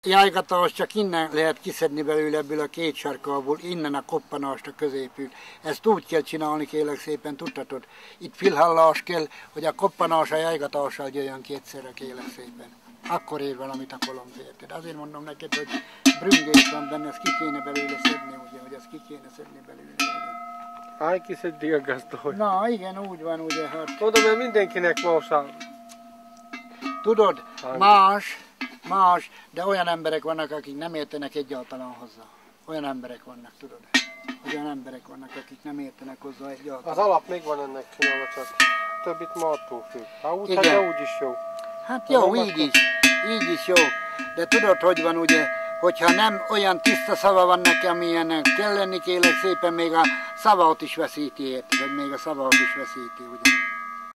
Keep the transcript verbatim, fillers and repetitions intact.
jájgatás csak innen lehet kiszedni belőle ebből a két sarkából, innen a koppanást a középül. Ezt úgy kell csinálni, kérlek szépen, tudhatod. Itt filhallás kell, hogy a koppanás a jájgatással jöjjön kétszerre, kérlek szépen. Akkor ér valamit a kolomb, érted? Azért mondom neked, hogy brüngés van benne, ezt ki kéne belőle szedni, ugye, hogy ezt ki kéne szedni belőle, ugye. Állj ki szedni a gazdolj. Na igen, úgy van, ugye, hát. Tudom, mert mindenkinek más a... Tudod, Hány. más, más, de olyan emberek vannak, akik nem értenek egyáltalán hozzá. Olyan emberek vannak, tudod. Olyan emberek vannak, akik nem értenek hozzá egyáltalán. Az alap még van ennek csinálva, csak többit ma attól függ. Ha úgy, Igen. hát úgy is jó. Hát jó, így is, így is jó. De tudod, hogy van ugye, hogyha nem olyan tiszta szava van nekem, amilyennek kell lenni, kérlek szépen, még a szavat is veszíti, érted, hogy még a szavat is veszíti, ugye.